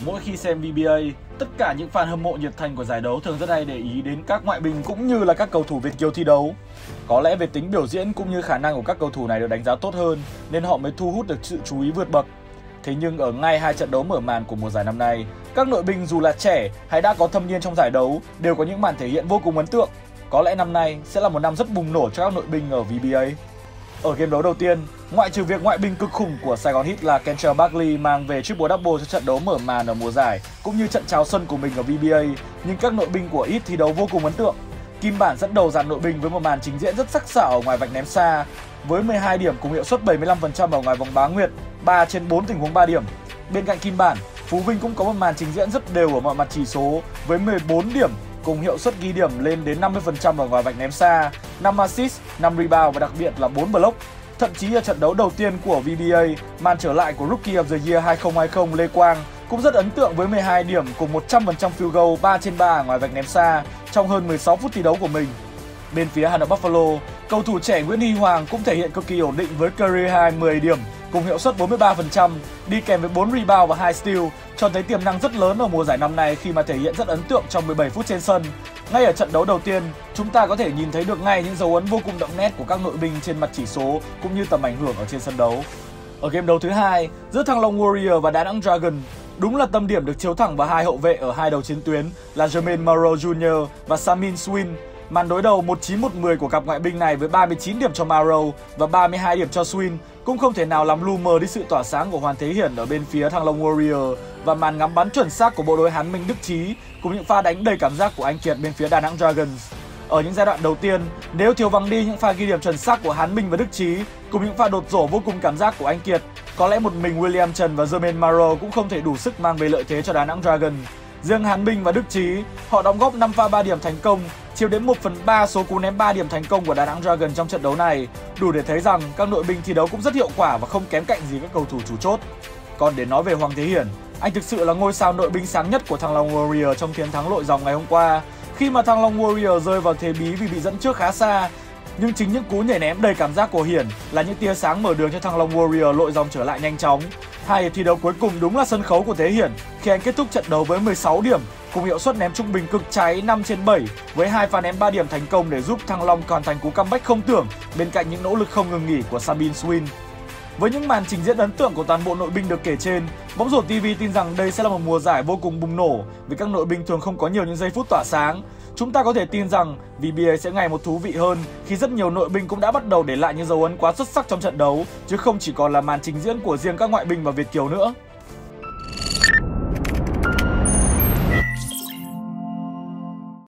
Mỗi khi xem VBA, tất cả những fan hâm mộ nhiệt thành của giải đấu thường rất hay để ý đến các ngoại binh cũng như là các cầu thủ Việt kiều thi đấu. Có lẽ về tính biểu diễn cũng như khả năng của các cầu thủ này được đánh giá tốt hơn nên họ mới thu hút được sự chú ý vượt bậc. Thế nhưng ở ngay hai trận đấu mở màn của mùa giải năm nay, các nội binh dù là trẻ hay đã có thâm niên trong giải đấu đều có những màn thể hiện vô cùng ấn tượng. Có lẽ năm nay sẽ là một năm rất bùng nổ cho các nội binh ở VBA. Ở game đấu đầu tiên, ngoại trừ việc ngoại binh cực khủng của Sài Gòn Heat là Kentrell Barkley mang về triple double cho trận đấu mở màn ở mùa giải cũng như trận chào sân của mình ở VBA, nhưng các nội binh của Heat thi đấu vô cùng ấn tượng. Kim Bản dẫn đầu dàn nội binh với một màn trình diễn rất sắc sảo ở ngoài vạch ném xa, với 12 điểm cùng hiệu suất 75% ở ngoài vòng bán nguyệt, 3 trên 4 tình huống 3 điểm. Bên cạnh Kim Bản, Phú Vinh cũng có một màn trình diễn rất đều ở mọi mặt chỉ số với 14 điểm cùng hiệu suất ghi điểm lên đến 50% ở ngoài vạch ném xa, 5 assist, 5 rebound và đặc biệt là 4 block. Thậm chí ở trận đấu đầu tiên của VBA, màn trở lại của Rookie of the Year 2020 Lê Quang cũng rất ấn tượng với 12 điểm cùng 100% field goal 3 trên 3 ở ngoài vạch ném xa trong hơn 16 phút thi đấu của mình. Bên phía Hà Nội Buffalo, cầu thủ trẻ Nguyễn Huy Hoàng cũng thể hiện cực kỳ ổn định với career high 10 điểm cùng hiệu suất 43%, đi kèm với 4 rebound và 2 steal, cho thấy tiềm năng rất lớn ở mùa giải năm nay khi mà thể hiện rất ấn tượng trong 17 phút trên sân. Ngay ở trận đấu đầu tiên, chúng ta có thể nhìn thấy được ngay những dấu ấn vô cùng đậm nét của các nội binh trên mặt chỉ số cũng như tầm ảnh hưởng ở trên sân đấu. Ở game đấu thứ hai, giữa Thăng Long Warrior và Đà Nẵng Dragon, đúng là tâm điểm được chiếu thẳng vào hai hậu vệ ở hai đầu chiến tuyến là Jermaine Marrow Jr. và Samin Swin. Màn đối đầu 1-9-1-10 của cặp ngoại binh này với 39 điểm cho Marrow và 32 điểm cho Swin cũng không thể nào làm lu mờ đi sự tỏa sáng của Hoàn Thế Hiển ở bên phía Thăng Long Warrior và màn ngắm bắn chuẩn xác của bộ đôi Hán Minh Đức Trí cùng những pha đánh đầy cảm giác của anh Kiệt bên phía Đà Nẵng Dragons. Ở những giai đoạn đầu tiên, nếu thiếu vắng đi những pha ghi điểm chuẩn xác của Hán Minh và Đức Trí cùng những pha đột rổ vô cùng cảm giác của anh Kiệt, có lẽ một mình William Trần và Jermaine Marrow cũng không thể đủ sức mang về lợi thế cho Đà Nẵng Dragons. Riêng Hán Minh và Đức Trí, họ đóng góp 5 pha 3 điểm thành công, chiếm đến 1/3 số cú ném 3 điểm thành công của Đà Nẵng Dragons trong trận đấu này, đủ để thấy rằng các nội binh thi đấu cũng rất hiệu quả và không kém cạnh gì các cầu thủ chủ chốt. Còn để nói về Hoàng Thế Hiển, anh thực sự là ngôi sao nội binh sáng nhất của Thăng Long Warrior trong chiến thắng lội dòng ngày hôm qua, khi mà Thăng Long Warrior rơi vào thế bí vì bị dẫn trước khá xa. Nhưng chính những cú nhảy ném đầy cảm giác của Hiển là những tia sáng mở đường cho Thăng Long Warrior lội dòng trở lại nhanh chóng. Hai hiệp thi đấu cuối cùng đúng là sân khấu của Thế Hiển khi anh kết thúc trận đấu với 16 điểm cùng hiệu suất ném trung bình cực cháy 5 trên 7 với 2 pha ném 3 điểm thành công để giúp Thăng Long hoàn thành cú comeback không tưởng bên cạnh những nỗ lực không ngừng nghỉ của Samin Swin. Với những màn trình diễn ấn tượng của toàn bộ nội binh được kể trên, Bóng rổ TV tin rằng đây sẽ là một mùa giải vô cùng bùng nổ vì các nội binh thường không có nhiều những giây phút tỏa sáng. Chúng ta có thể tin rằng VBA sẽ ngày một thú vị hơn khi rất nhiều nội binh cũng đã bắt đầu để lại những dấu ấn quá xuất sắc trong trận đấu, chứ không chỉ còn là màn trình diễn của riêng các ngoại binh và Việt kiều nữa.